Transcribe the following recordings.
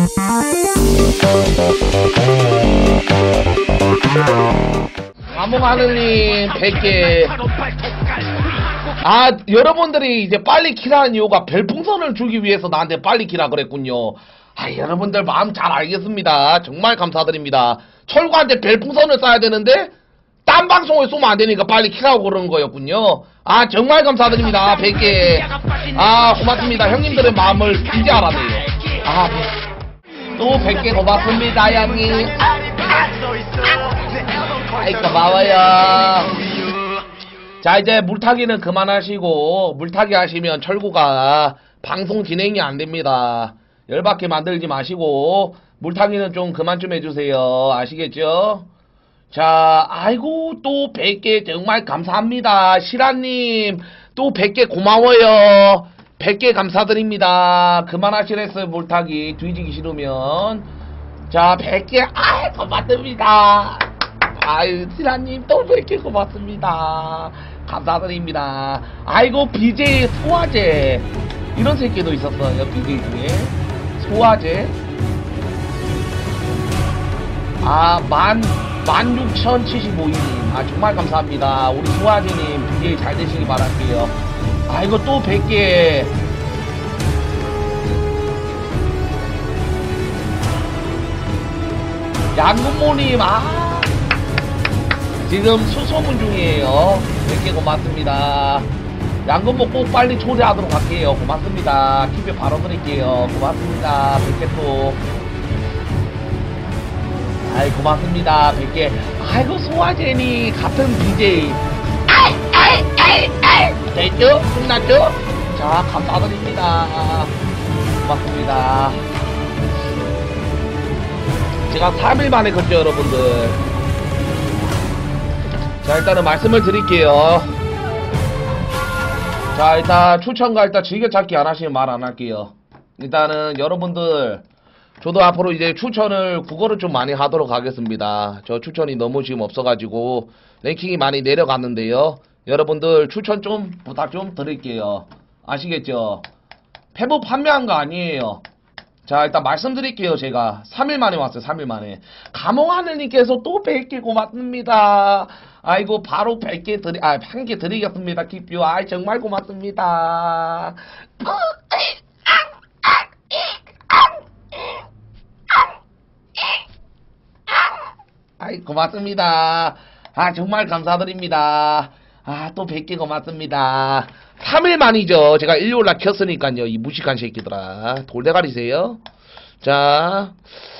감옥하늘님 100개. 아, 여러분들이 이제 빨리 키라는 이유가 별풍선을 주기 위해서 나한테 빨리 키라 그랬군요. 아, 여러분들 마음 잘 알겠습니다. 정말 감사드립니다. 철구한테 별풍선을 쏴야 되는데 딴 방송을 쏘면 안 되니까 빨리 키라고 그러는 거였군요. 아, 정말 감사드립니다. 100개. 아, 고맙습니다. 형님들의 마음을 이제 알아내요. 아, 또 100개 고맙습니다, 형님. 아이, 고마워요. 자, 이제 물타기는 그만하시고, 물타기 하시면 철구가 방송 진행이 안 됩니다. 열받게 만들지 마시고, 물타기는 좀 그만 좀 해주세요. 아시겠죠? 자, 아이고, 또 100개 정말 감사합니다. 시라님, 또 100개 고마워요. 100개 감사드립니다. 그만하시랬어요, 물타기. 뒤지기 싫으면. 자, 100개, 아이, 고맙습니다. 아유, 시라님, 또 100개 고맙습니다. 감사드립니다. 아이고, BJ 소화제. 이런 새끼도 있었어요, BJ 중에. 소화제. 아, 16,075님. 아, 정말 감사합니다. 우리 소화제님, BJ 잘 되시기 바랄게요. 아이고, 또 100개. 양군모님, 아. 지금 수소문 중이에요. 100개 고맙습니다. 양건모 꼭 빨리 초대하도록 할게요. 고맙습니다. 킵에 바로 드릴게요. 고맙습니다. 100개 또. 아이, 고맙습니다. 100개. 아이고, 소화제니 같은 BJ. 됐죠? 끝났죠? 자, 감사드립니다. 고맙습니다. 제가 3일 만에 컸죠, 여러분들. 자, 일단은 말씀을 드릴게요. 자, 일단 추천과 일단 즐겨찾기 안 하시면 말 안 할게요. 일단은 여러분들, 저도 앞으로 이제 추천을 국어를 좀 많이 하도록 하겠습니다. 저 추천이 너무 지금 없어가지고 랭킹이 많이 내려갔는데요. 여러분들 추천 좀 부탁 좀 드릴게요. 아시겠죠? 페북 판매한 거 아니에요. 자, 일단 말씀드릴게요. 제가 3일 만에 왔어요. 3일 만에. 감옥하늘님께서 또 100개 고맙습니다. 아이고, 바로 100개 한 개 드리겠습니다. 킵뷰. 아이, 정말 고맙습니다. 아이, 고맙습니다. 아, 정말 감사드립니다. 아, 또 100개 고맙습니다. 3일 만이죠. 제가 일요일날 켰으니까요. 이 무식한 새끼들아. 돌대가리세요. 자,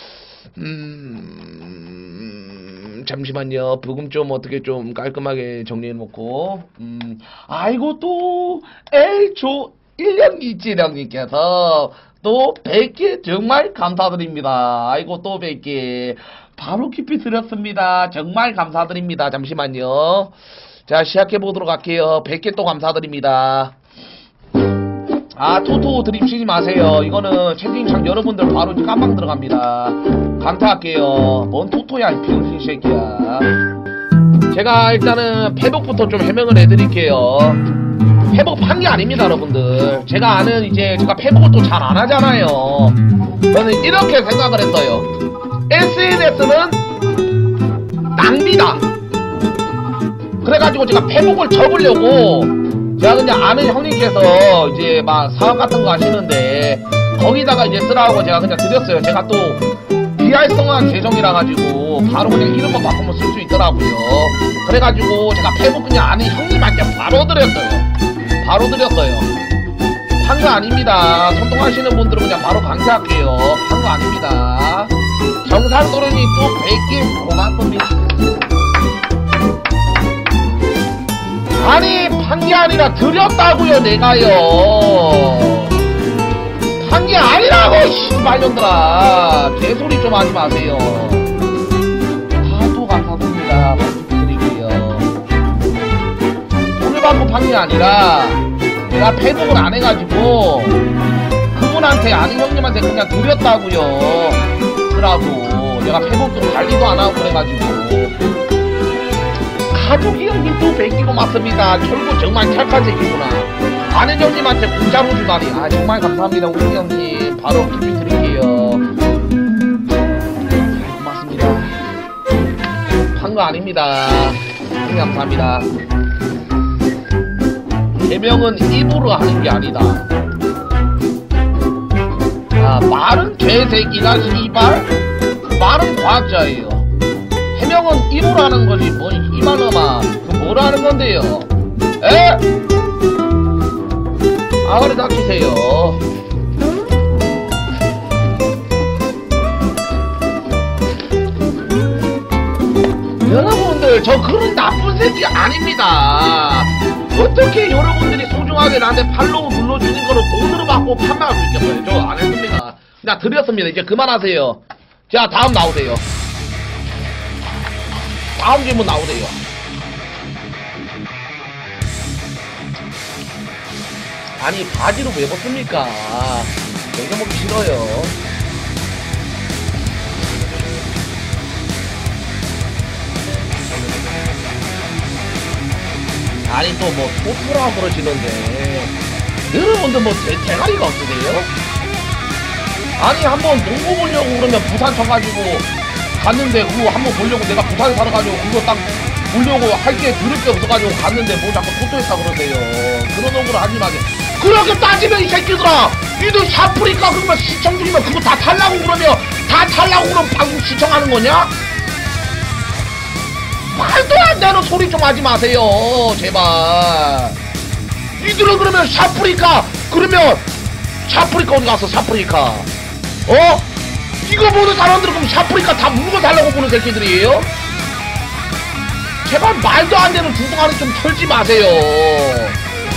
잠시만요. 부금 좀 어떻게 좀 깔끔하게 정리해놓고. 아이고, 또 L조 1년기지령님께서 또 100개 정말 감사드립니다. 아이고, 또 100개. 바로 깊이 드렸습니다. 정말 감사드립니다. 잠시만요. 자, 시작해보도록 할게요. 100개 또 감사드립니다. 아, 토토 드립 치지 마세요. 이거는 채팅창 여러분들 바로 깜빡 들어갑니다. 강타할게요. 뭔 토토야, 이 병신 새끼야. 제가 일단은 페북부터 좀 해명을 해드릴게요. 페북 판 게 아닙니다, 여러분들. 제가 아는 이제 제가 페북을 또 잘 안 하잖아요. 저는 이렇게 생각을 했어요. SNS는 낭비다. 그래가지고 제가 페북을 접으려고 제가 그냥 아는 형님께서 이제 막 사업 같은 거 하시는데 거기다가 이제 쓰라고 제가 그냥 드렸어요. 제가 또 비활성화한 계정이라 가지고 바로 그냥 이름만 바꾸면 쓸 수 있더라고요. 그래가지고 제가 페북 그냥 아는 형님한테 바로 드렸어요. 바로 드렸어요. 판 거 아닙니다. 소통하시는 분들은 그냥 바로 강퇴할게요. 판 거 아닙니다. 정상도련이 또 100개 고맙습니다. 아니, 판 게 아니라 드렸다고요. 내가요. 판 게 아니라고, 씨발년들아. 개소리 좀 하지 마세요. 또 감사드립니다. 말씀드릴게요. 돈을 받고 판 게 아니라 내가 페북을 안 해가지고 그분한테 아는 형님한테 그냥 드렸다고요. 쓰라고. 내가 페북도 관리도 안 하고 그래가지고. 가족이 형님 또 100개 고맙습니다. 철구 정말 착한 새끼구나. 아는 형님한테 공짜로 주다니. 아, 정말 감사합니다. 우리 형님 바로 킵뷰 드릴게요. 아닙니다. 형님 감사합니다. 해명은 입으로 하는 게 아니다. 아, 말은 개새끼가 씨발 말은 과학자예요. 해명은 입으로 하는 거지 뭐 이만어마 그 뭐로 하는 건데요. 에? 아가리 닥치세요. 여러분들 저 그런 나쁜 새끼 아닙니다. 어떻게 여러분들이 소중하게 나한테 팔로우 눌러주는 거를 돈으로 받고 판매할 수 있겠어요. 저 안 했습니다. 그냥 드렸습니다. 이제 그만하세요. 자 다음 나오세요. 다음 질문 나오세요. 아니 바지를 왜 벗습니까? 먹여먹기 싫어요. 아니 또 뭐 토토라고 그러시는데 여러분들 뭐 대가리가 없으세요? 아니 한번 농구 보려고 그러면 부산 쳐가지고 갔는데 그거 한번 보려고 내가 부산에 살아가지고 그거 딱 보려고 할 게 들을 게 없어가지고 갔는데 뭐 자꾸 토토했다 그러세요. 그런 억울을 하지 마세요. 그렇게 따지면 이 새끼들아 니들 샤프리카 그러면 시청 중이면 그거 다 탈라고 그러면 다 탈라고 그러면 방송 시청하는 거냐? 말도 안 되는 소리 좀 하지 마세요 제발. 니들은 그러면 샤프리카 그러면 샤프리카 어디 갔어 샤프리카 어? 이거 보는 사람들은 그럼 샤프리카 다 물고 살라고 보는 새끼들이에요? 제발 말도 안 되는 주둥아리 좀 털지 마세요.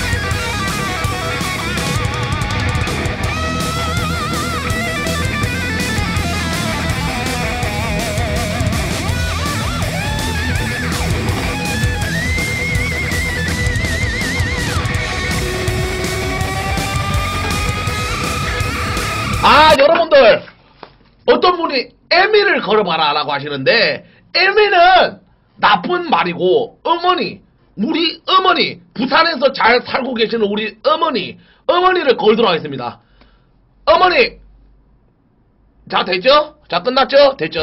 아 여러분들 어떤 분이 애미를 걸어봐라 라고 하시는데 애미는 나쁜 말이고 어머니 우리 어머니 부산에서 잘 살고 계시는 우리 어머니를 걸도록 하겠습니다. 어머니 자 됐죠? 자 끝났죠? 됐죠?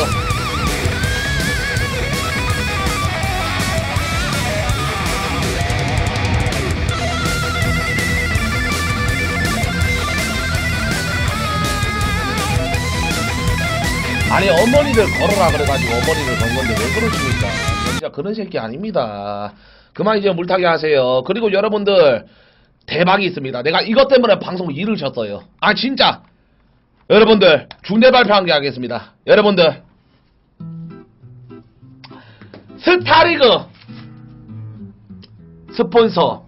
아니 어머니를 걸어라 그래가지고 어머니를 건 건데 왜 그러십니까? 진짜 그런 새끼 아닙니다. 그만 이제 물타기 하세요. 그리고 여러분들 대박이 있습니다. 내가 이것 때문에 방송 일을 졌어요. 아 진짜 여러분들 중대 발표한 게 하겠습니다. 여러분들 스타리그 스폰서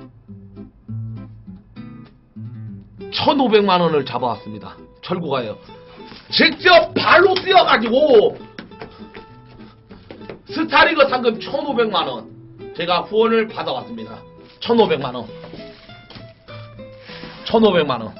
1,500만원을 잡아왔습니다. 철구가요. 직접 발로 뛰어가지고 스타리그 상금 1,500만원 제가 후원을 받아왔습니다. 1,500만원 1,500만원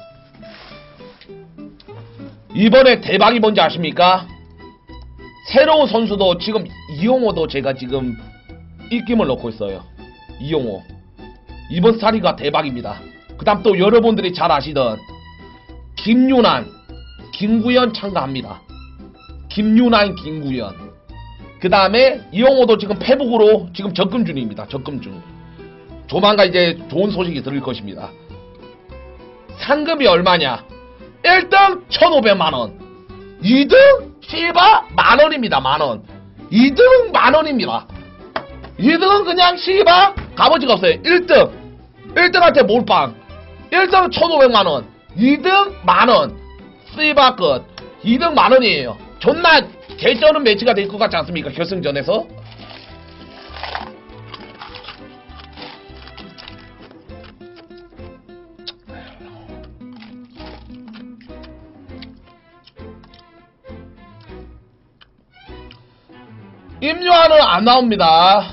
이번에 대박이 뭔지 아십니까? 새로운 선수도 지금 이용호도 제가 지금 입김을 넣고 있어요. 이용호 이번 스타리그가 대박입니다. 그 다음 또 여러분들이 잘 아시던 김윤환 김구현 참가합니다. 김윤환, 김구현. 그 다음에 이용호도 지금 페북으로 지금 적금 중입니다. 적금 중. 조만간 이제 좋은 소식이 들을 것입니다. 상금이 얼마냐? 1등 1,500만원. 2등 씨바 만원입니다. 만원. 2등 만원입니다. 2등은 그냥 씨바 값어치가 없어요. 1등 1등한테 몰빵. 1등 1,500만원. 2등 만원. 씨바 끝. 2등 만원이에요. 존나 개쩌는 매치가 될 것 같지 않습니까? 결승전에서. 임요한은 안 나옵니다.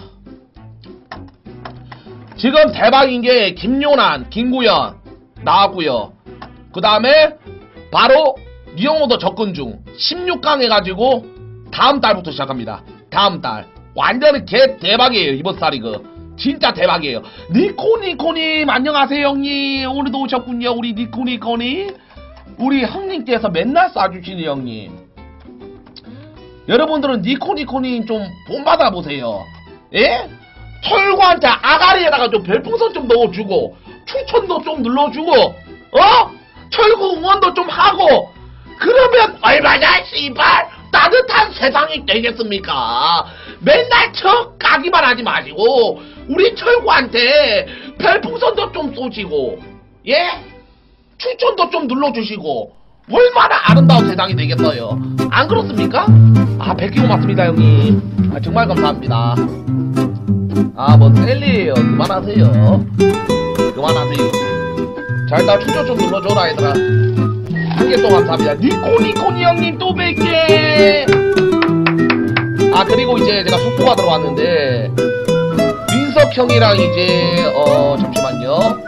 지금 대박인 게 김요한, 김구현 나왔고요. 그 다음에 바로 이용호도 접근 중 16강 해가지고 다음 달부터 시작합니다. 다음 달 완전히 개 대박이에요. 이번 스타리그 진짜 대박이에요. 니코니코님 안녕하세요 형님. 오늘도 오셨군요. 우리 니코니코님 우리 형님께서 맨날 쏴주시는 형님. 여러분들은 니코니코니 좀 본받아 보세요. 예? 철구한테 아가리에다가 좀 별풍선 좀 넣어주고 추천도 좀 눌러주고 철구 응원도 좀 하고 그러면 얼마나 씨발 따뜻한 세상이 되겠습니까? 맨날 척 까기만 하지 마시고 우리 철구한테 별풍선도 좀 쏘시고 예? 추천도 좀 눌러주시고 얼마나 아름다운 세상이 되겠어요. 안 그렇습니까? 아 100개 고맙습니다 형님. 아, 정말 감사합니다. 아 뭐 셀리에요. 그만하세요. 그만하세요. 자 일단 추천 좀 눌러줘라 얘들아. 한 개 또 감사합니다. 니코니코니 형님 또 100개. 아 그리고 이제 제가 속보가 들어왔는데 민석 형이랑 이제 잠시만요.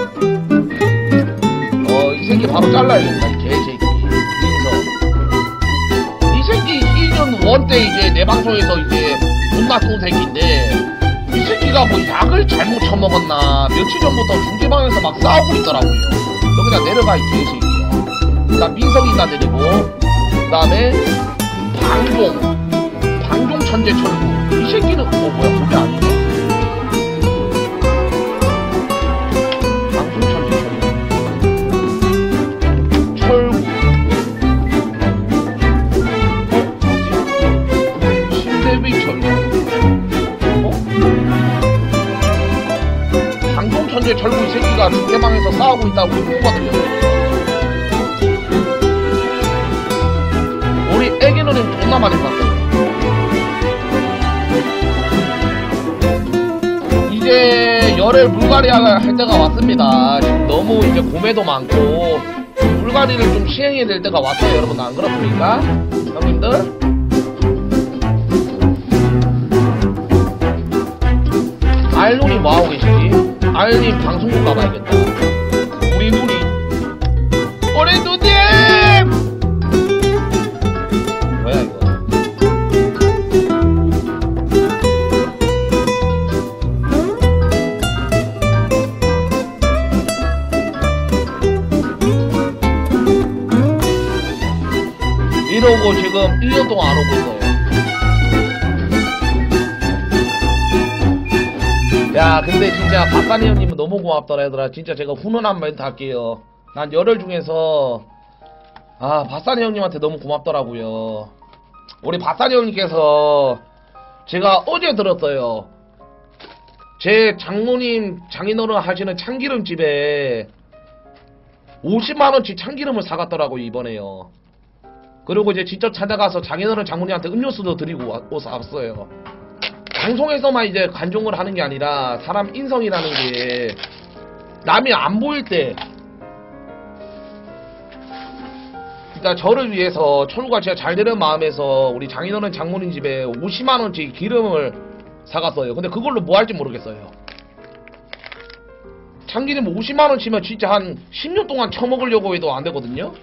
이 새끼 바로 잘라야겠다. 이 개새끼 민석. 이 새끼 시즌 1 때 이제 내 방송에서 이제 존나 쏜 새끼인데 이 새끼가 뭐 약을 잘못 처먹었나 며칠 전부터 중계방에서 막 싸우고 있더라고요. 너 그냥 내려가 이 개새끼야. 일단 민석이 다 내리고 그 다음에 방종 천재 철구. 이 새끼는 뭐야 그게 아니네. 방종 천재 철구 신대비 철구 방종 천재 철구 이 새끼가 중계방에서 싸우고 있다고 후보가 들렸어. 우리 애기 누님 존나 많이 봤어요. 이제 열흘 물갈이를 할 때가 왔습니다. 지금 너무 이제 고매도 많고 물갈이를 좀 시행해야 될 때가 왔어요. 여러분 안 그렇습니까? 형님들? 알누님 뭐하고 계시지? 알님 방송국 가봐야겠다. 우리 누님 뭐야 이거. 이러고 지금 1년 동안 안 오고 있어요. 야 근데 진짜 박가니 형님은 너무 고맙더라 얘들아. 진짜 제가 훈훈한 멘트 할게요. 난 열흘 중에서 바사니 형님한테 너무 고맙더라고요. 우리 바사니 형님께서 제가 어제 들었어요. 제 장모님 장인어른 하시는 참기름집에 50만원치 참기름을 사갔더라고요 이번에요. 그리고 이제 직접 찾아가서 장인어른 장모님한테 음료수도 드리고 왔어요. 방송에서만 이제 관종을 하는 게 아니라 사람 인성이라는 게 남이 안 보일 때 그러니까 저를 위해서 철구가 진짜 잘 되는 마음에서 우리 장인어른 장모님 집에 50만원치 기름을 사갔어요. 근데 그걸로 뭐 할지 모르겠어요. 참기름 50만원치면 진짜 한 10년 동안 처먹으려고 해도 안 되거든요.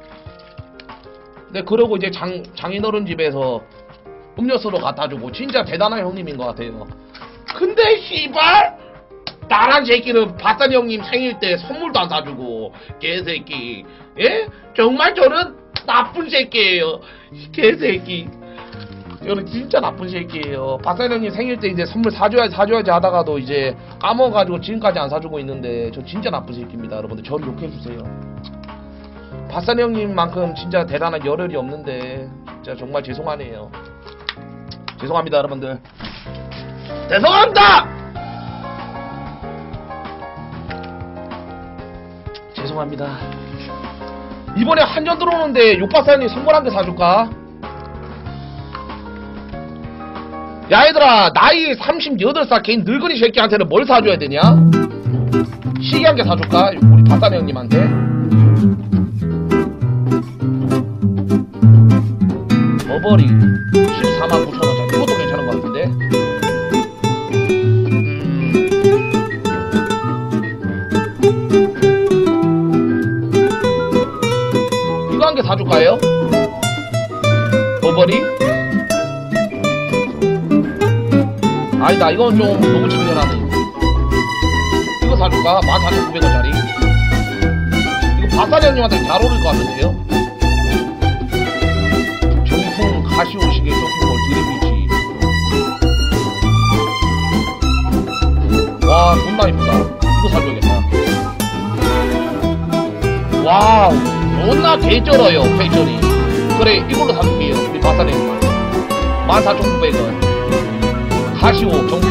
근데 그러고 이제 장인어른 집에서 음료수로 갖다주고 진짜 대단한 형님인 것 같아요. 근데 씨발 나란 새끼는 바사니 형님 생일 때 선물도 안 사주고 개새끼. 예? 정말 저는 나쁜 새끼예요. 개새끼. 저는 진짜 나쁜 새끼예요. 바사니 형님 생일 때 이제 선물 사줘야지 하다가도 이제 까먹어가지고 지금까지 안 사주고 있는데 저 진짜 나쁜 새끼입니다. 여러분들 저를 욕해주세요. 바사니 형님만큼 진짜 대단한 열혈이 없는데 진짜 정말 죄송하네요. 죄송합니다 여러분들. 죄송합니다. 죄송합니다. 이번에 한전 들어오는데 욕바사님 선물 한 개 사줄까? 야 얘들아 나이 38살 개인 늙은이 새끼한테는 뭘 사줘야 되냐? 시계 한 개 사줄까? 우리 바사니 형님한테. 버버리 149,000원짜리 이것도 괜찮은 것 같은데. 이거 한 개 사줄까요? 버버리? 아니다 이건 좀 너무 청년하네. 이거 사줄까? 14,900원짜리. 이거 바사리 형님한테 잘 어울릴 것 같은데요? 가시오시계 하나 개쩔어요 패션이. 그래 이걸로 사줄게요 우리 바사네만 14,900원 가시오 정품.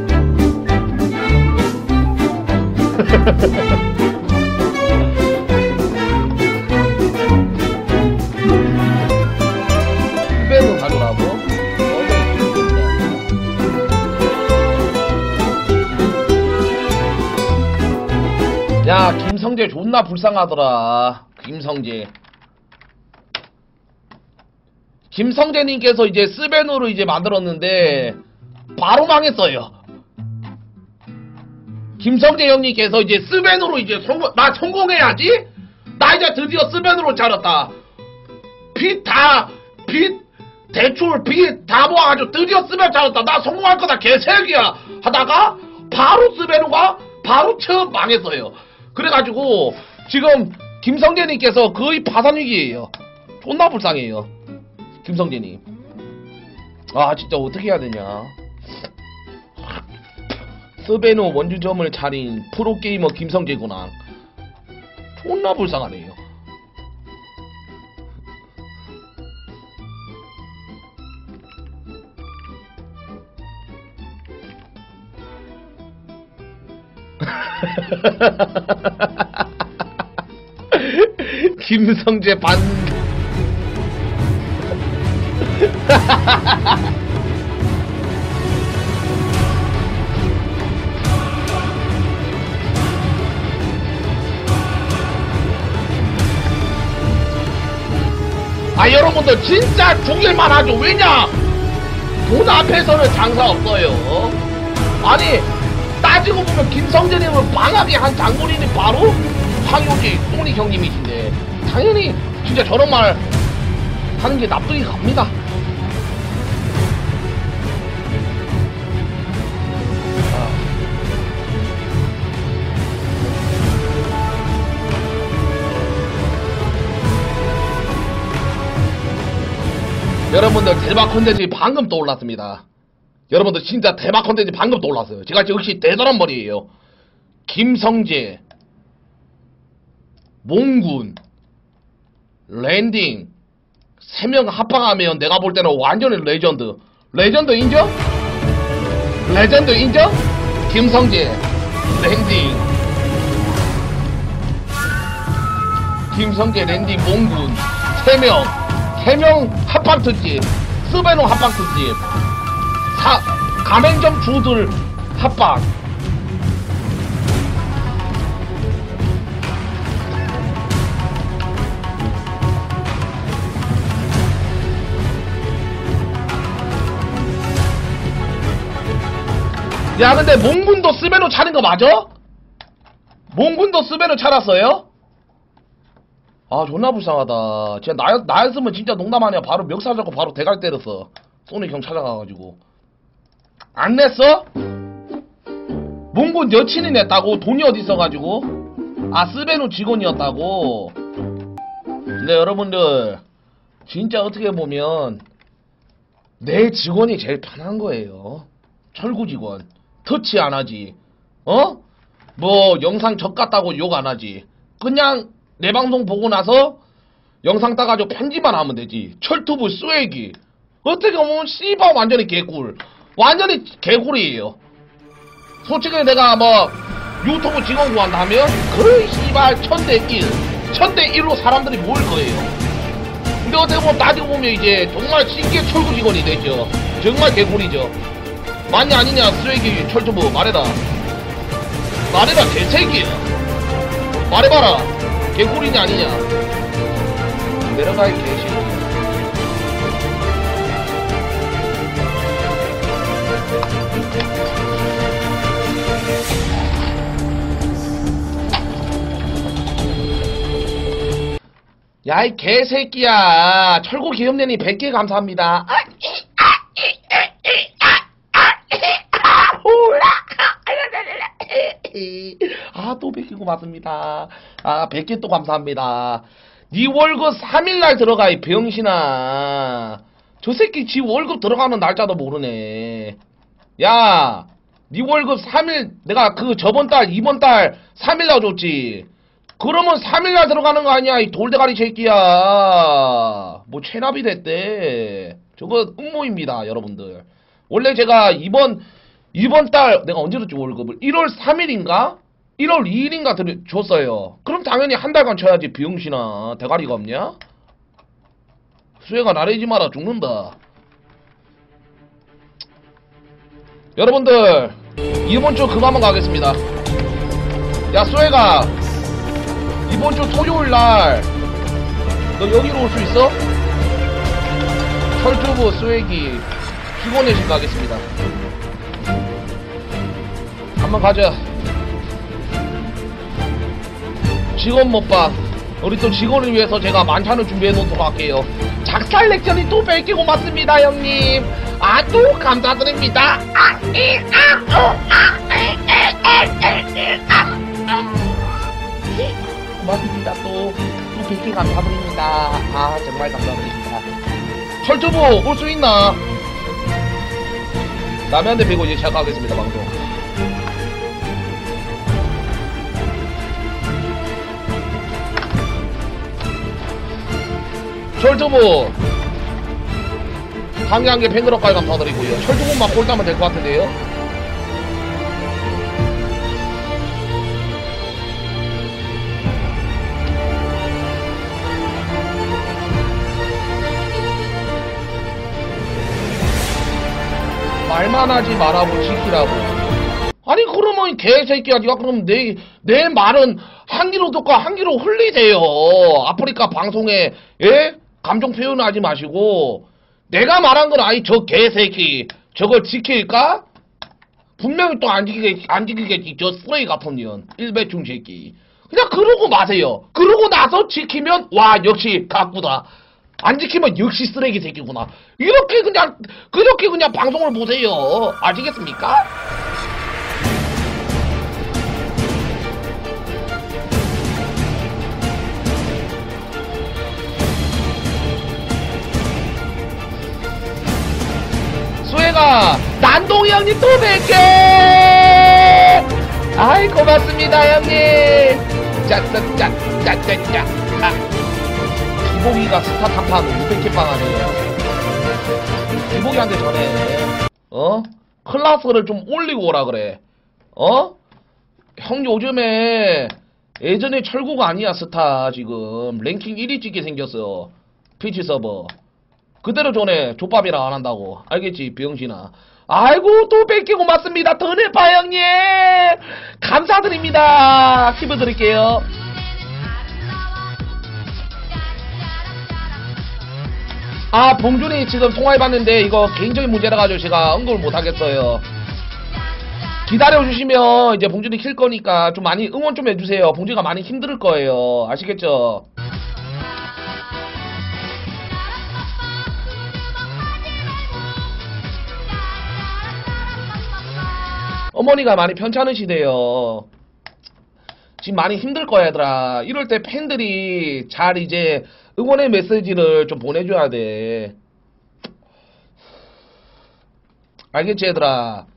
빼서 가져라고? 야 김성재 존나 불쌍하더라. 김성재님께서 이제 스벤으로 이제 만들었는데 바로 망했어요. 김성재 형님께서 이제 스벤으로 이제 나 성공해야지. 나 이제 드디어 스벤으로 차렸다. 빚 대출 빚 다 모아가지고 드디어 스벤 차렸다. 나 성공할 거다 개새끼야 하다가 바로 스벤으가 바로 처음 망했어요. 그래가지고 지금 김성재님께서 거의 파산위기에요. 존나 불쌍해요 김성재님. 아 진짜 어떻게 해야 되냐. 스베노 원주점을 차린 프로게이머 김성재구나. 존나 불쌍하네요. 김성재 반 아 여러분들 진짜 죽일만 하죠. 왜냐 돈 앞에서는 장사 없어요. 아니 따지고 보면 김성재님은 방학에 한 장본인이 바로 황효지 소니 형님이신데 당연히 진짜 저런 말 하는 게 납득이 갑니다. 여러분들 대박 콘텐츠 방금 떠올랐습니다. 여러분들 진짜 대박 콘텐츠 방금 떠올랐어요. 제가 역시 대단한 머리예요. 김성재, 몽군, 랜딩 3명 합방하면 내가 볼 때는 완전히 레전드. 레전드 인정? 레전드 인정? 김성재, 랜딩, 김성재, 랜딩, 몽군 3명 합방 특집, 스베노 합방 특집, 가맹점 주들 합방. 야 근데 몽군도 스베노 차는 거 맞아? 몽군도 스베노 차렸어요? 아 존나 불쌍하다. 진짜 나였으면 진짜 농담 아니야. 바로 멱살 잡고 바로 대가리 때렸어. 소닉 형 찾아가가지고. 안 냈어? 몽군 여친이 냈다고? 돈이 어디 있어가지고? 아 스베누 직원이었다고? 근데 여러분들 진짜 어떻게 보면 내 직원이 제일 편한 거예요. 철구 직원 터치 안 하지. 어? 뭐 영상 적 같다고 욕 안 하지. 그냥 내 방송 보고 나서 영상 따가지고 편집만 하면 되지. 철투브 쏘애기 어떻게 보면 씨바 완전히 개꿀. 완전히 개꿀이에요. 솔직히 내가 뭐 유튜브 직원 구한다 하면 거의 씨발 1000대1로 사람들이 모일 거예요. 근데 어떻게 보면 따지고 보면 이제 정말 신기해 철구 직원이 되죠. 정말 개꿀이죠. 맞냐 아니냐 쏘애기 철투브 말해라. 말해라 개새끼야. 말해봐라. 개꿀이냐 아니냐. 내려가 이 개새끼. 야 이 개새끼야. 철구 기염년이 100개 감사합니다. 아 또 100개 고맙습니다. 아 100개 또 감사합니다. 니 월급 3일날 들어가 이 병신아. 저 새끼 지 월급 들어가는 날짜도 모르네. 야 니 월급 3일 내가 그 저번달 이번달 3일날 줬지. 그러면 3일날 들어가는 거 아니야, 이 돌대가리 새끼야. 뭐 체납이 됐대. 저거 음모입니다, 여러분들. 원래 제가 이번 달 내가 언제 줬지 월급을 1월 3일인가 1월 2일인가 줬어요. 그럼 당연히 한 달간 쳐야지. 비용신아, 대가리가 없냐? 수혜가 나래지 마라, 죽는다. 여러분들 이번 주 그거 한번 가겠습니다. 야 수혜가, 이번 주 토요일날 너 여기로 올 수 있어? 철두부 수혜기 직원회식 가겠습니다. 한번 가자. 직원 먹방. 우리 또 직원을 위해서 제가 만찬을 준비해 놓도록 할게요. 작살 렉션이 또 100개 고맙습니다 형님. 아 또 감사드립니다. 고맙습니다. 또 100개 감사드립니다. 아 정말 감사드립니다. 철두부 올 수 있나? 남의 한 대 빼고 이제 시작하겠습니다 방송. 철두부 한 개 팬그룹까지 감사드리고요. 철두부만 꼴따면 될 것 같은데요. 말만 하지 말라고 지키라고. 아니 그러면 개새끼야, 니가 그럼 내 말은 한 귀로 듣고 한 귀로 흘리세요. 아프리카 방송에 예? 감정 표현하지 마시고. 내가 말한 건 아니 저 개새끼 저걸 지킬까? 분명히 또 안 지키겠지. 저 쓰레기 같은 년 일배충 새끼. 그냥 그러고 마세요. 그러고 나서 지키면 와 역시 가꾸다. 안 지키면 역시 쓰레기 새끼구나. 이렇게 그냥 방송을 보세요. 아시겠습니까? 수혜가 난동이 형님 또 100개. 아이 고맙습니다 형님. 짜짜짜짜짜짜. 기복이가 스타 탐판 500개 빵하네요. 기복이한테 전해. 클라스를 좀 올리고 오라 그래. 형 요즘에 예전에 철구가 아니야. 스타 지금 랭킹 1위 찍게 생겼어. 피치 서버 그대로 전해. 족밥이라 안 한다고. 알겠지 병신아. 아이고 또 100개 고맙습니다. 더네파 형님 감사드립니다. 팁을 드릴게요. 아 봉준이 지금 통화해봤는데 이거 개인적인 문제라 가지고 제가 언급을 못하겠어요. 기다려주시면 이제 봉준이 킬 거니까 좀 많이 응원 좀 해주세요. 봉준이가 많이 힘들 거예요. 아시겠죠? 어머니가 많이 편찮으시대요. 지금 많이 힘들 거야 얘들아. 이럴 때 팬들이 잘 이제 응원의 메시지를 좀 보내줘야 돼. 알겠지 얘들아?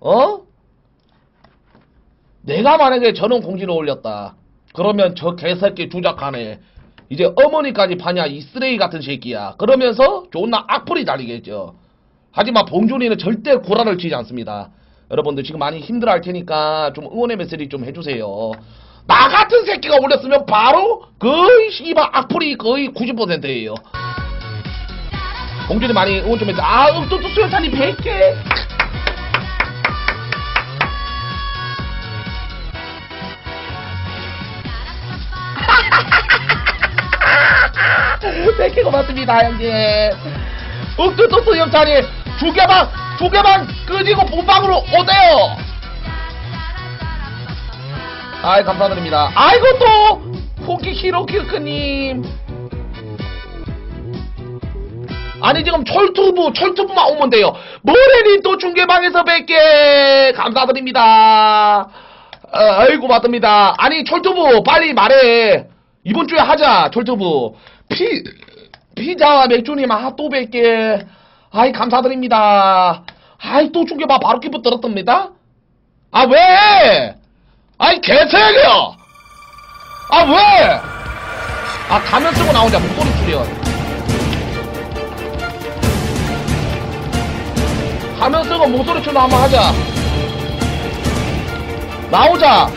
내가 만약에 저런 공지를 올렸다 그러면 저 개새끼 주작하네. 이제 어머니까지 파냐 이 쓰레기 같은 새끼야. 그러면서 존나 악플이 달리겠죠. 하지만 봉준이는 절대 구라를 치지 않습니다. 여러분들 지금 많이 힘들어 할 테니까 좀 응원의 메시지 좀 해주세요. 나 같은 새끼가 올렸으면 바로 거의 씨발 악플이 거의 90%예요. 봉준이 많이 응원 좀 해주세요. 아 또 수연탄이 100개 100개 고맙습니다 형님. 욱뚜뚜 수연탄이 두 개만 끄지고 본방으로 오세요. 아이 감사드립니다. 아이고 또 포키 히로키크님. 아니 지금 철투부만 오면 돼요. 모래님 또 중계방에서 100개 감사드립니다. 아이고 맞습니다. 아니 철투부 빨리 말해. 이번 주에 하자. 철투부 피자와 맥주님 또 100개 아이 감사드립니다. 아이 또 중계방 바로 기부 들었습니다. 아 왜? 아이 개새끼야. 아 왜? 아 가면 쓰고 나오자. 목소리 줄여. 가면 쓰고 목소리 줄여 한번 하자. 나오자.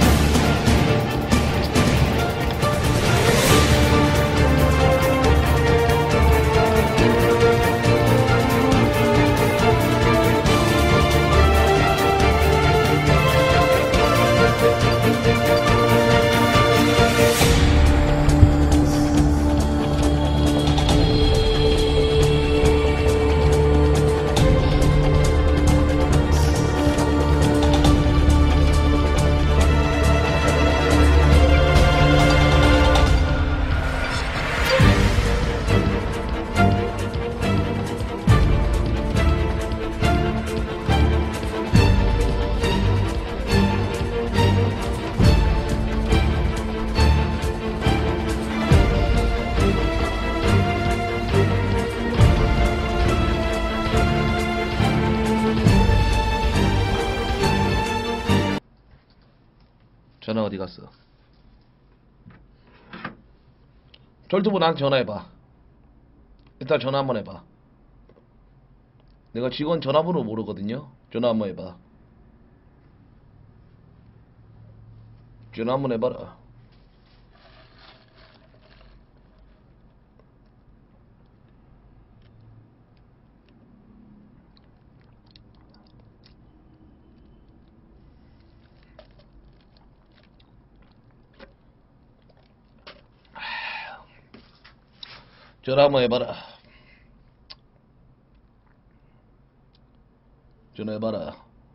전화 어디 갔어? 절투부 나한테 전화해봐. 일단 전화 한번 해봐. 내가 직원 전화번호 모르거든요. 전화 한번 해봐. 전화 한번 해봐라. 전화 한번 해봐라. 전화해봐라.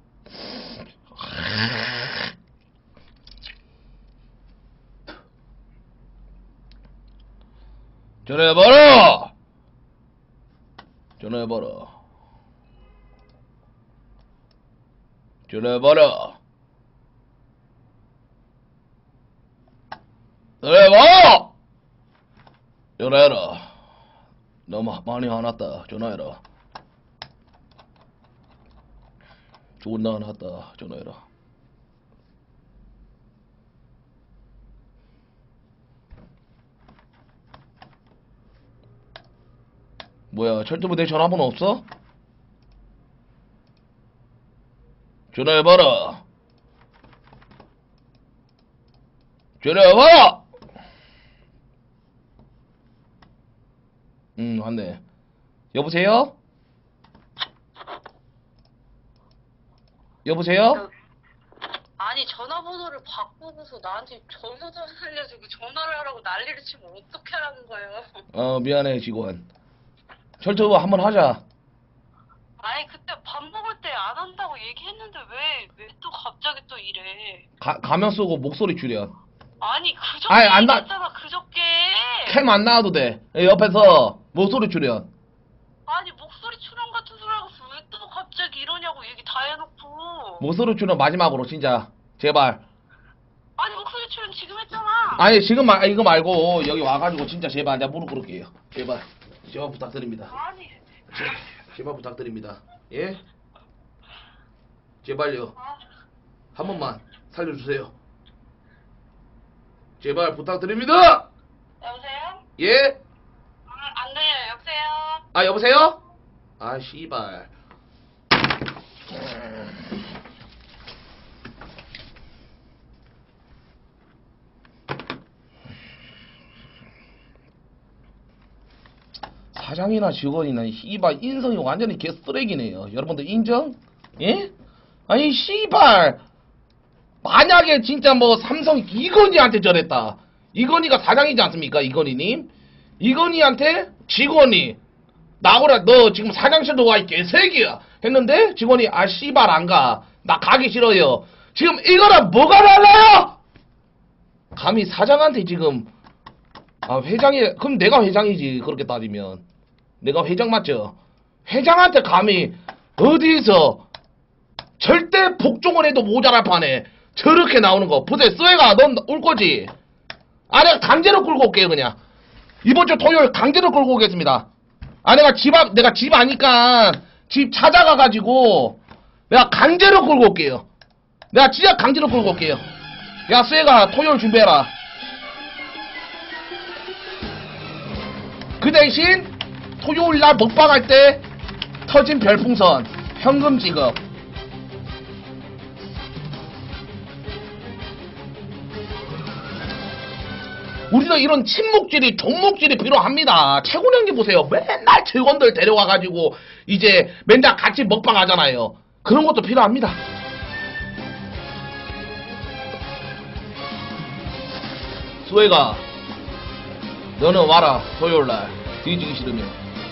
전화해봐라. 전화해봐라. 전화해봐라. 전화해봐. 전화해라. 너무 많이 화났다. 전화해라. 존나 화났다. 전화해라. 뭐야, 철도부 내 전화번호 없어? 전화해봐라. 전화해봐. 왔네. 여보세요? 여보세요? 아니 전화번호를 바꾸고서 나한테 전화 좀 알려주고 전화를 하라고 난리를 치면 어떻게 하는 거예요? 미안해 직원. 철저부 한번 하자. 아니 그때 밥 먹을 때 안 한다고 얘기했는데 왜 또 갑자기 또 이래? 가면 쓰고 목소리 줄여. 아니 그저께 아니, 안 나- 얘기했잖아 그저께. 캠 안 나와도 돼. 옆에서 목소리 줄여. 아니 목소리 출연 같은 소리 하고 왜 또 갑자기 이러냐고 얘기 다 해놓고. 목소리 줄여 마지막으로 진짜 제발. 아니 목소리 출연 지금 했잖아. 아니 지금 이거 말고 여기 와가지고 진짜 제발 내가 무릎 꿇을게요. 제발 부탁드립니다. 아니. 제발 부탁드립니다. 예? 제발요. 한 번만 살려주세요. 제발 부탁드립니다. 여보세요? 예? 안 들려요. 여보세요? 아 여보세요? 아 씨발. 사장이나 직원이나 씨발 인성이 완전히 개쓰레기네요. 여러분들 인정? 예? 아니 씨발 만약에 진짜 뭐 삼성 이건희한테 저랬다. 이건희가 사장이지 않습니까? 이건희님? 이건희한테 직원이 나오라 너 지금 사장실로 와 이 개새끼야 했는데 직원이 아 씨발 안 가. 나 가기 싫어요. 지금 이거랑 뭐가 달라요? 감히 사장한테 지금 아 회장이 그럼 내가 회장이지. 그렇게 따지면 내가 회장 맞죠? 회장한테 감히 어디서 절대 복종을 해도 모자랄 판에 저렇게 나오는 거 보세요. 쏘해가 넌 올 거지? 아 내가 강제로 끌고 올게요. 그냥 이번 주 토요일 강제로 끌고 오겠습니다. 아 내가 집 아니까 집 찾아가가지고 내가 강제로 끌고 올게요. 내가 진짜 강제로 끌고 올게요. 야 쏘해가 토요일 준비해라. 그 대신 토요일날 먹방할 때 터진 별풍선 현금 지급. 우리는 이런 친목질이 존목질이 필요합니다. 최군 형님 보세요. 맨날 직원들 데려와가지고 이제 맨날 같이 먹방 하잖아요. 그런 것도 필요합니다. 수혜가 너는 와라. 토요일날 뒤지기 싫으면.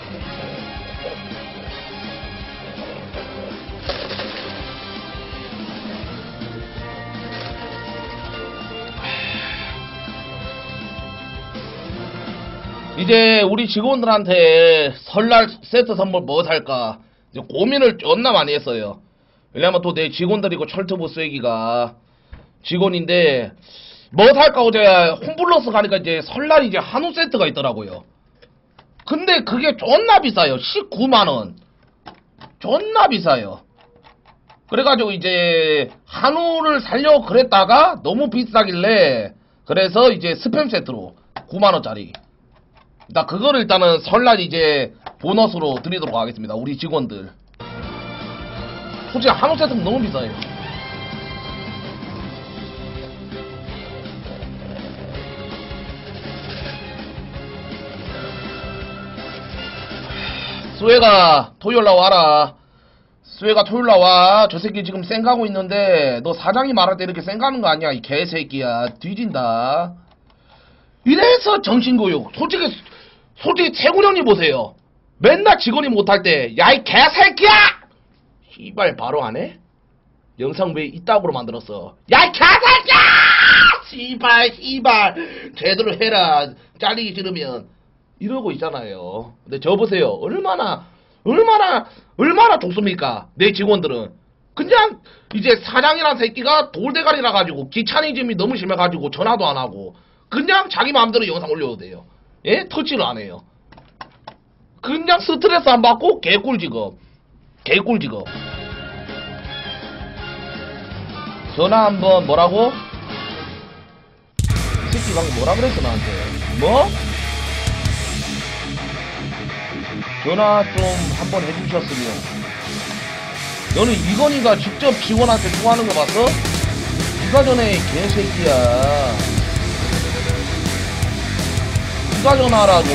이제 우리 직원들한테 설날 세트 선물 뭐 살까 이제 고민을 존나 많이 했어요. 왜냐면 또 내 직원들이고 철트부 쐐기가 직원인데 뭐 살까 어제 홈플러스 가니까 이제 설날 이제 한우 세트가 있더라고요. 근데 그게 존나 비싸요. 19만원. 존나 비싸요. 그래가지고 이제 한우를 살려고 그랬다가 너무 비싸길래 그래서 이제 스팸 세트로 9만원짜리 나 그거를 일단은 설날 이제 보너스로 드리도록 하겠습니다. 우리 직원들. 솔직히 한우 세트는 너무 비싸요. 수혜가 토요일날 와라. 수혜가 토요일날 와. 저 새끼 지금 쌩가고 있는데 너 사장이 말할 때 이렇게 쌩가는 거 아니야 이 개새끼야. 뒤진다. 이래서 정신교육. 솔직히 최군 형님 보세요. 맨날 직원이 못할 때 야 이 개새끼야! 씨발 바로 안 해? 영상 왜 이따구로 만들었어? 야 이 개새끼야! 씨발 제대로 해라. 잘리기 싫으면 이러고 있잖아요. 근데 저 보세요. 얼마나 좋습니까? 내 직원들은 그냥 이제 사장이란 새끼가 돌대가리라 가지고 귀차니즘이 너무 심해가지고 전화도 안 하고 그냥 자기 마음대로 영상 올려도 돼요. 예? 터치를 안 해요. 그냥 스트레스 안 받고 개꿀 직업. 전화 한번 뭐라고? 이 새끼 방금 뭐라 그랬어 나한테? 뭐? 전화 좀 한번 해주셨으면. 너는 이건희가 직접 직원한테 통화하는 거 봤어? 이가 전에 개새끼야. 이가 전화하라고.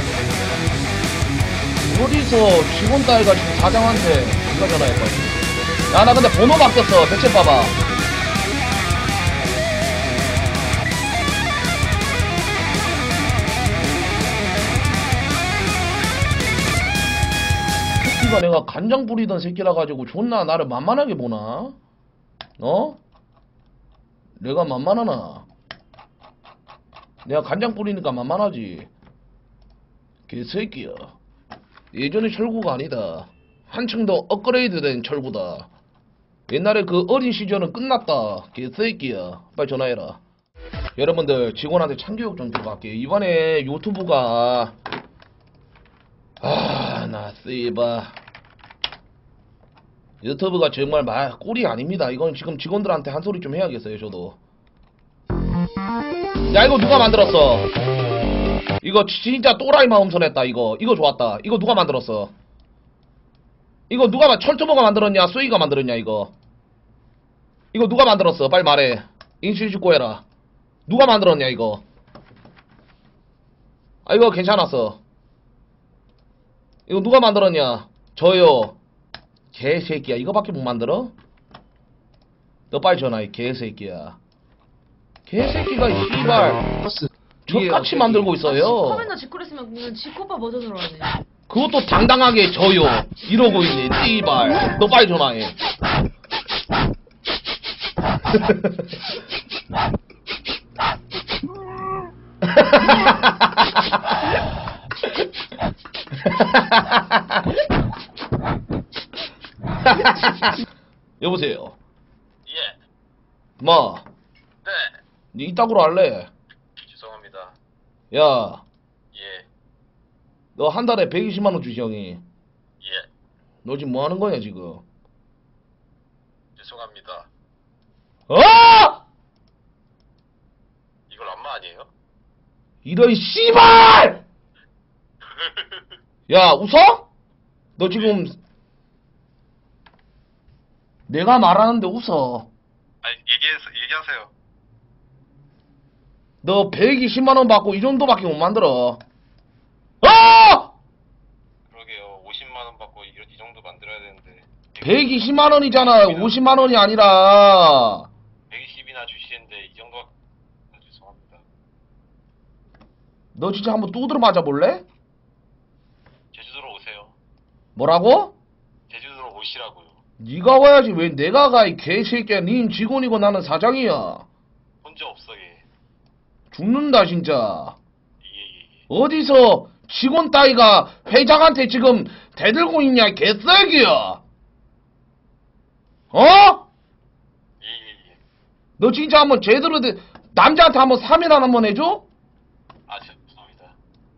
어디서 직원 따위가 지금 사장한테 이가 전화했거든. 야 나 근데 번호 바뀌었어. 대체 봐봐. 새끼가 내가 간장 뿌리던 새끼라 가지고 존나 나를 만만하게 보나? 어? 내가 만만하나? 내가 간장 뿌리니까 만만하지. 개새끼야. 예전의 철구가 아니다. 한층 더 업그레이드된 철구다. 옛날에 그 어린 시절은 끝났다. 개새끼야. 빨리 전화해라. 여러분들 직원한테 참교육 좀 들어갈게요. 이번에 유튜브가 나 씨바 유튜브가 정말 꼴이 아닙니다. 이건 지금 직원들한테 한 소리 좀 해야겠어요. 저도. 야 이거 누가 만들었어? 이거 진짜 또라이 마음 손했다. 이거 좋았다. 이거 누가 만들었어? 이거 누가 철투버가 만들었냐? 수이가 만들었냐? 이거 누가 만들었어? 빨리 말해. 인실직고 해라. 누가 만들었냐 이거? 아 이거 괜찮았어. 이거 누가 만들었냐? 저요. 개새끼야. 이거밖에 못 만들어? 너 빨리 전화해. 개새끼야. 개새끼가 씨발 족같이 만들고 있어요. 커맨더 직구했으면 그냥 직코파 버전으로 하네. 그것도 당당하게 저요 이러고 있네. 씨발. 너 빨리 전화해. 여보세요. 예. 뭐? 네. 니 이따구로 할래? 죄송합니다. 야, 예. 너 한 달에 120만원 주시 형이. 예. 너 지금 뭐 하는 거냐 지금? 죄송합니다. 어? 이걸 엄마 아니에요? 이런 씨발! 야, 웃어? 너 지금 내가 말하는데 웃어. 아니, 얘기하세요. 너 120만 원 받고 이 정도밖에 못 만들어. 어! 그러게요. 50만 원 받고 이 정도 만들어야 되는데. 120만 원이잖아. 50만 원이 아니라. 120이나 주시는데 이 정도 죄송합니다. 너 진짜 한번 두드러 맞아 볼래? 제주도로 오세요. 뭐라고? 제주도로 오시라고요. 네가 와야지. 왜 내가 가, 이 개새끼야. 닌 직원이고 나는 사장이야. 혼자 없어 얘. 죽는다 진짜. 예. 어디서 직원 따위가 회장한테 지금 대들고 있냐, 개새끼야. 어? 예. 너 진짜 한번 제대로 남자한테 한번 3일 한번 해줘? 아 죄송합니다.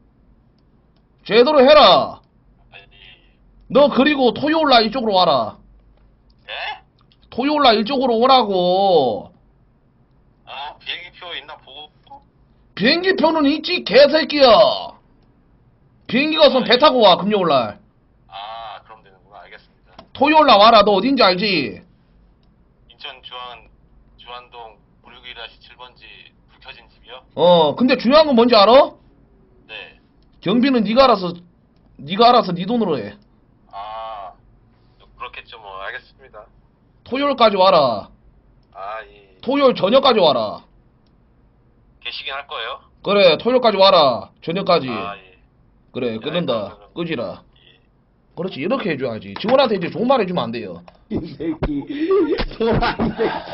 제대로 해라. 아 예. 너 그리고 토요일날 이쪽으로 와라. 예? 토요일날 이쪽으로 오라고. 아 비행기표 있나 보고. 비행기표는 있지, 개새끼야. 비행기 가서 배 타고 와, 금요일날. 아 그럼 되는구나. 알겠습니다. 토요일날 와라. 너 어딘지 알지? 인천 주안동 561-7번지 불 켜진 집이요? 근데 중요한 건 뭔지 알아? 네. 경비는 네가 알아서 네 돈으로 해. 아 그렇겠죠 뭐. 알겠습니다. 토요일까지 와라. 아 예. 토요일 저녁까지 와라. 계시긴 할 거예요? 그래, 토요일까지 와라. 저녁까지. 아 예. 그래, 끊는다. 그러면은- 끄지라. 예. 그렇지, 이렇게 해줘야지. 직원한테 이제 좋은 말 해주면 안 돼요. 이 새끼, 소라이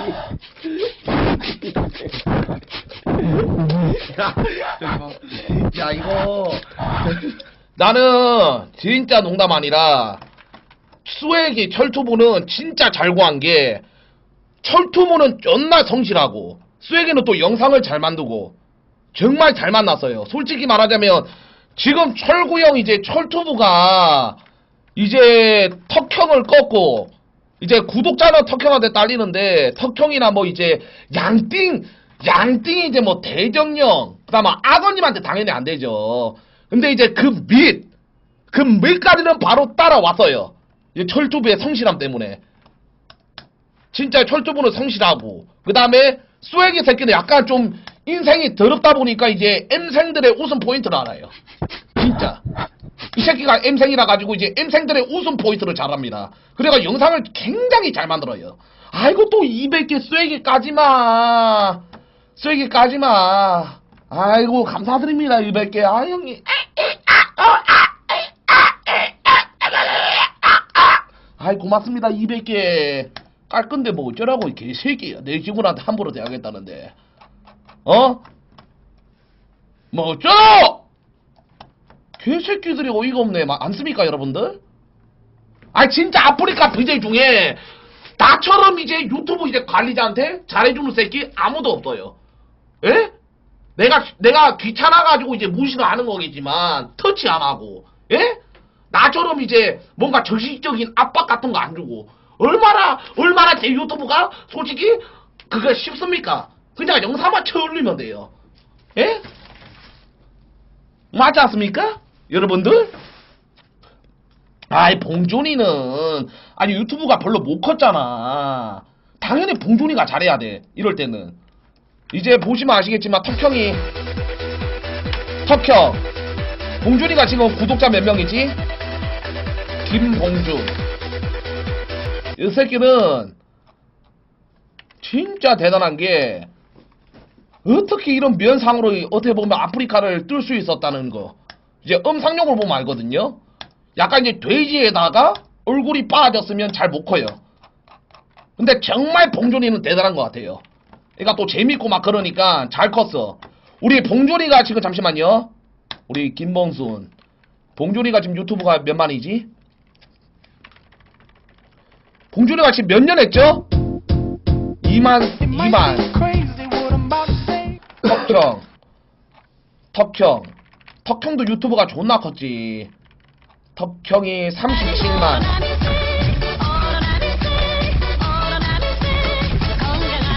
새끼. 야, 이거. 나는 진짜 농담 아니라 수액이 철투부는 진짜 잘 구한 게, 철투부는 존나 성실하고 수액이는 또 영상을 잘 만들고 정말 잘 만났어요. 솔직히 말하자면 지금 철구형 이제 철투부가 이제 턱형을 꺾고 이제 구독자는 턱형한테 딸리는데, 턱형이나 뭐 이제 양띵이 이제 뭐 대정령, 그다음에 아버님한테 당연히 안 되죠. 근데 이제 그 밑까지는 바로 따라왔어요. 이제 철두부의 성실함 때문에. 진짜 철두부는 성실하고, 그 다음에 수액이 새끼는 약간 좀 인생이 더럽다 보니까 이제 M생들의 웃음 포인트를 알아요. 진짜. 이 새끼가 M생이라 가지고 이제 M생들의 웃음 포인트를 잘합니다. 그래가 영상을 굉장히 잘 만들어요. 아이고, 또 200개 쐐기 까지마. 아이고, 감사드립니다. 200개. 아, 형님. 아이, 고맙습니다. 200개. 깔 건데 뭐 어쩌라고, 이 개새끼야. 내 직원한테 함부로 대하겠다는데. 뭐 어쩌라고! 개새끼들이 어이가 없네. 않습니까, 여러분들? 아, 진짜 아프리카 BJ 중에 나처럼 이제 유튜브 이제 관리자한테 잘해주는 새끼 아무도 없어요. 예? 내가 귀찮아가지고 이제 무시를 하는 거겠지만, 터치 안 하고, 예? 나처럼 이제 뭔가 정신적인 압박 같은 거 안 주고, 얼마나 제 유튜브가 솔직히 그거 쉽습니까? 그냥 영상만 쳐 올리면 돼요. 예? 맞지 않습니까? 여러분들? 아이, 봉준이는, 아니, 유튜브가 별로 못 컸잖아. 당연히 봉준이가 잘해야 돼. 이럴 때는. 이제 보시면 아시겠지만, 턱형. 봉준이가 지금 구독자 몇 명이지? 김봉준. 이 새끼는, 진짜 대단한 게, 어떻게 이런 면상으로 어떻게 보면 아프리카를 뜰 수 있었다는 거. 이제 음상용을 보면 알거든요. 약간 이제 돼지에다가 얼굴이 빠졌으면 잘 못 커요. 근데 정말 봉준이는 대단한 것 같아요. 그러니까 또 재밌고 막 그러니까 잘 컸어. 우리 봉준이가 지금 잠시만요. 우리 김봉순. 봉준이가 지금 유튜브가 몇 만이지? 봉준이가 지금 몇 년 했죠? 2만. 턱형도 유튜브가 존나 컸지. 턱형이 37만.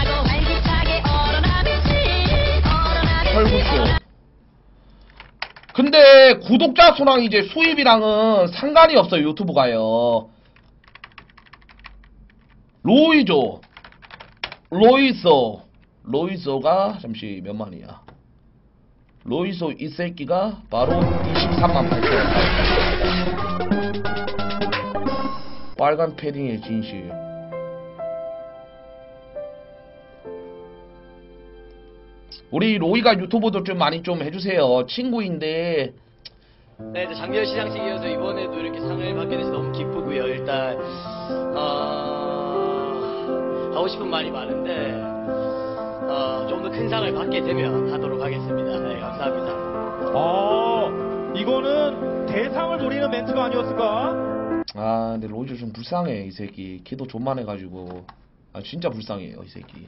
철구쇼. 근데 구독자 수랑 이제 수입이랑은 상관이 없어요. 유튜브가요. 로이소가 잠시 몇만이야. 로이소 이 새끼가 바로 23만 8천. 빨간 패딩의 진실. 우리 로이가 유튜브도 좀 많이 좀 해주세요. 친구인데. 네, 이제 작년 시상식 이어서 이번에도 이렇게 상을 받게 돼서 너무 기쁘고요. 일단 하고 싶은 말이 많은데 좀 더 큰 상을 받게 되면 하도록 하겠습니다. 네, 감사합니다. 이거는 대상을 노리는 멘트가 아니었을까? 아 근데 로이저 좀 불쌍해 이 새끼. 키도 존만해가지고 아 진짜 불쌍해요 이 새끼.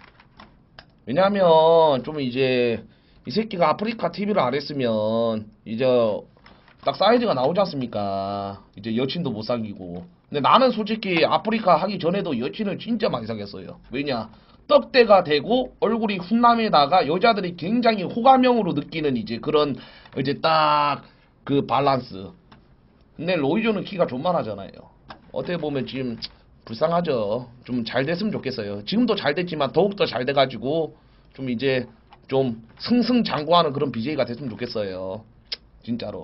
왜냐면 좀 이제 이 새끼가 아프리카 TV를 안 했으면 이제 딱 사이즈가 나오지 않습니까? 이제 여친도 못 사귀고. 근데 나는 솔직히 아프리카 하기 전에도 여친을 진짜 많이 사귀었어요. 왜냐? 떡대가 되고 얼굴이 훈남에다가 여자들이 굉장히 호감형으로 느끼는 이제 그런 이제 딱 그 밸런스. 근데 로이조는 키가 존만하잖아요. 어떻게 보면 지금 불쌍하죠. 좀 잘 됐으면 좋겠어요. 지금도 잘 됐지만 더욱더 잘 돼가지고 좀 이제 좀 승승장구하는 그런 BJ가 됐으면 좋겠어요. 진짜로.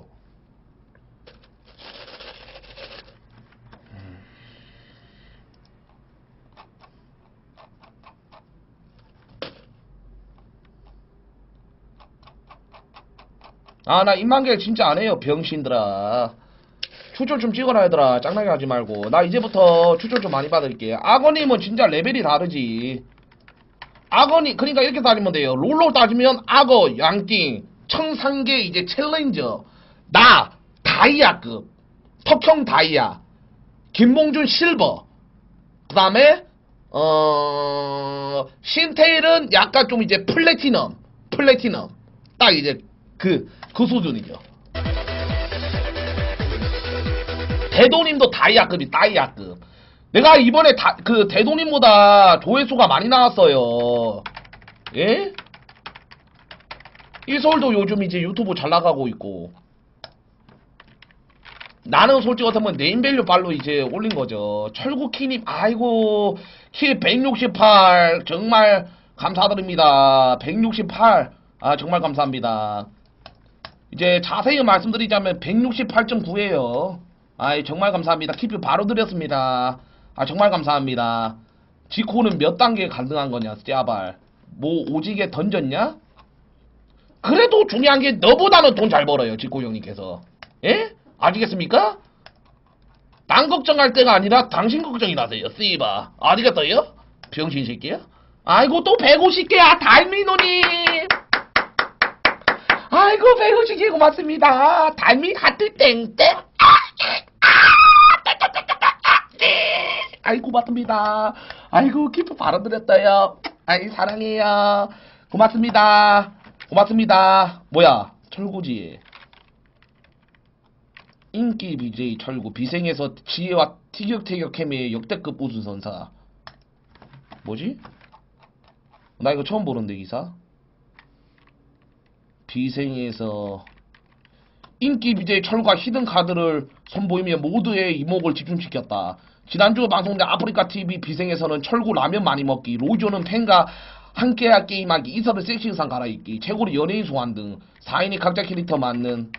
아 나 입만개 진짜 안해요 병신들아. 추천 좀 찍어라 얘들아. 짱나게 하지 말고. 나 이제부터 추천 좀 많이 받을게. 악어님은 진짜 레벨이 다르지. 악어님 그러니까 이렇게 따지면 돼요. 롤로 따지면 악어 양띵 청산계 이제 챌린저 나 다이아급 턱형 다이아 김봉준 실버 그 다음에 신테일은 약간 좀 이제 플래티넘 딱 이제 그 수준이죠. 대도님도 다이아급이 다이아급. 내가 이번에 그 대도님보다 조회수가 많이 나왔어요. 예? 이솔도 요즘 이제 유튜브 잘 나가고 있고. 나는 솔직히 어떻게 네임밸류 발로 이제 올린 거죠. 철구키님 아이고 키 168 정말 감사드립니다. 168 아 정말 감사합니다. 이제 자세히 말씀드리자면 168.9예요. 아이 정말 감사합니다. 키뷰 바로 드렸습니다. 아 정말 감사합니다. 지코는 몇 단계 가능한 거냐 씨발. 뭐 오지게 던졌냐? 그래도 중요한 게 너보다는 돈 잘 벌어요 지코 형님께서. 예? 아시겠습니까? 난 걱정할 때가 아니라 당신 걱정이라세요 씨바. 아시겠어요? 병신 새끼야? 아이고 또 150개야 달미노님. 아이고 150개 고맙습니다. 달미 하트 땡땡. 아이고 고맙습니다. 아이고 기프 바로 드렸어요. 아이 사랑해요. 고맙습니다. 고맙습니다. 뭐야 철구지. 인기 BJ 철구 비생에서 지혜와 티격태격 케미의 역대급 우수선사. 뭐지? 나 이거 처음 보는데 기사. 비생에서 인기 BJ 철과 히든카드를 선보이며 모두의 이목을 집중시켰다. 지난주 방송된 아프리카 TV 비생에서는 철구 라면 많이 먹기, 로이조는 팬과 함께할 게임하기, 이설을 섹시 의상 갈아입기, 최고로 연예인 소환 등 4인이 각자 캐릭터 맞는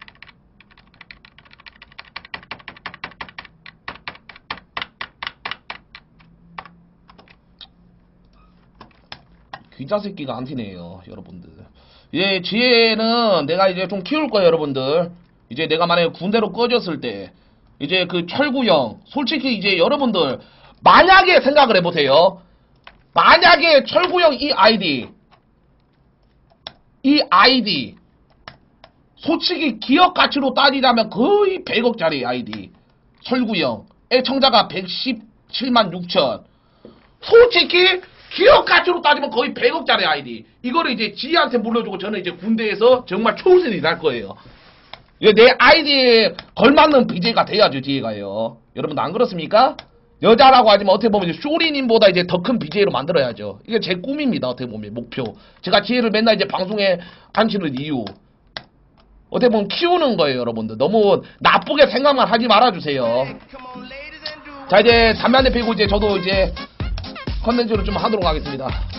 귀자 새끼가 안 튀네요 여러분들. 예, 지혜는 내가 이제 좀 키울 거예요 여러분들. 이제 내가 만약에 군대로 꺼졌을 때 이제 그 철구형 솔직히 이제 여러분들 만약에 생각을 해보세요. 만약에 철구형 이 아이디 솔직히 기업 가치로 따지자면 거의 100억짜리 아이디. 철구형 애청자가 117만 6천. 솔직히 기업 가치로 따지면 거의 100억짜리 아이디. 이거를 이제 지혜한테 물려주고 저는 이제 군대에서 정말 초우선이 날 거예요. 내 아이디에 걸맞는 BJ가 돼야죠 지혜가요. 여러분 안 그렇습니까? 여자라고 하지만 어떻게 보면 쇼리님보다 이제 더 큰 BJ로 만들어야죠. 이게 제 꿈입니다. 어떻게 보면 목표. 제가 지혜를 맨날 이제 방송에 앉히는 이유. 어떻게 보면 키우는 거예요, 여러분들. 너무 나쁘게 생각만 하지 말아주세요. 자, 이제 담배 한 대 피고 이제 저도 이제 컨텐츠를 좀 하도록 하겠습니다.